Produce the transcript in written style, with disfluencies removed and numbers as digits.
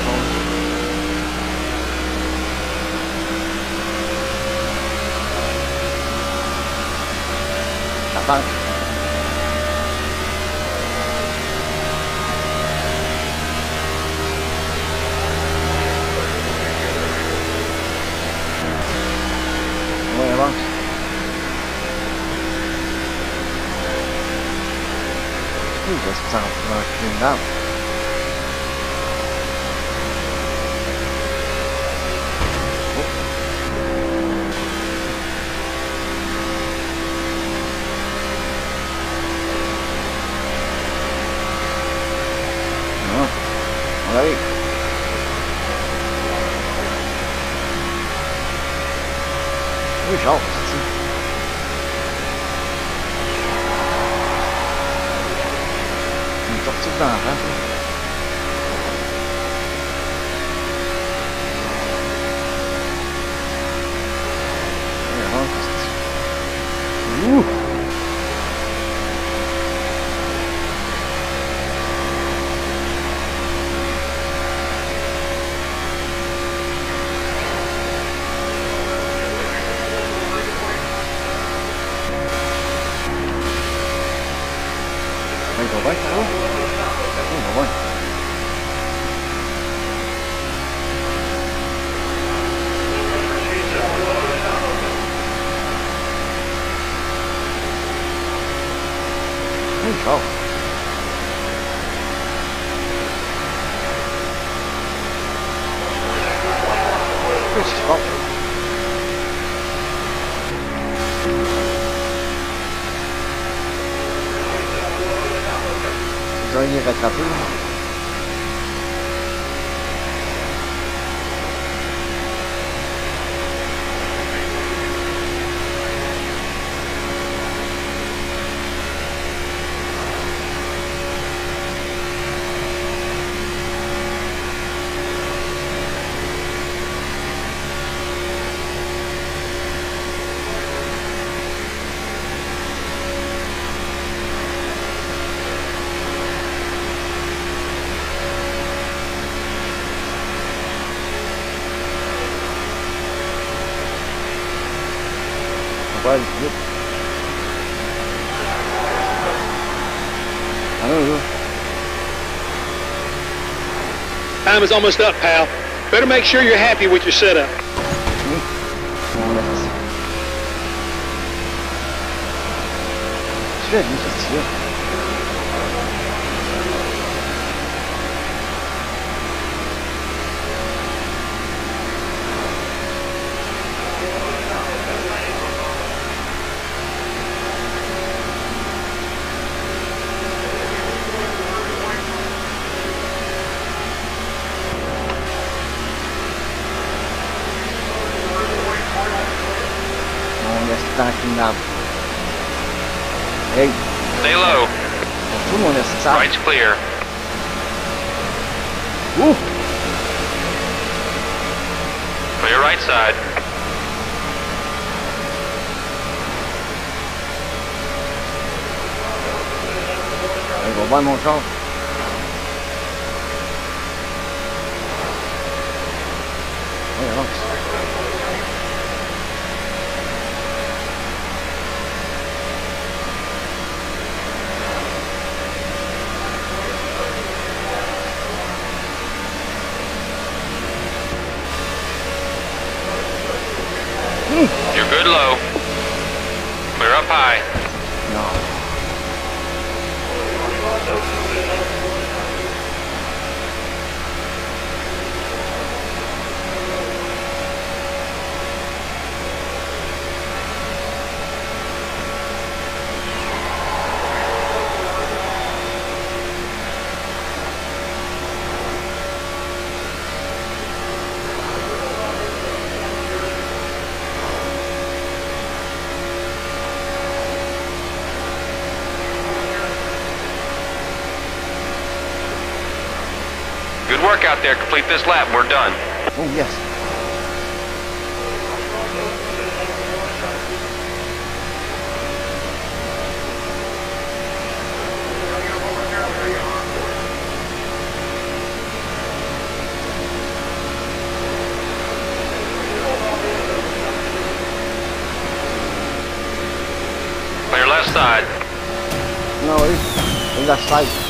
Attends. Ouais, avance. Oui, parce que ça en recule une dame. On arrive. Oui, genre, c'est une sortie de l'enfant. Ouh! Il va bien, ça va? Oui, il va bien. Oui, genre. Qu'est-ce qui se passe? Vous auriez rattrapé. Ouais, vite. Ah non, là. Time is almost up, pal. Better make sure you're happy with your setup. Oui. On laisse. Tu fais bien, qu'est-ce que tu fais? On laisse tranquille l'arbre. Hey! Stay low. On fout mon laisse ça. Right's clear. Ouh! Clear right side. Il va voir mon char. Oui, avance. You're good low. Clear up high. Non. Good work out there. Complete this lap and we're done. Oh, yes. outside. No, we got sight.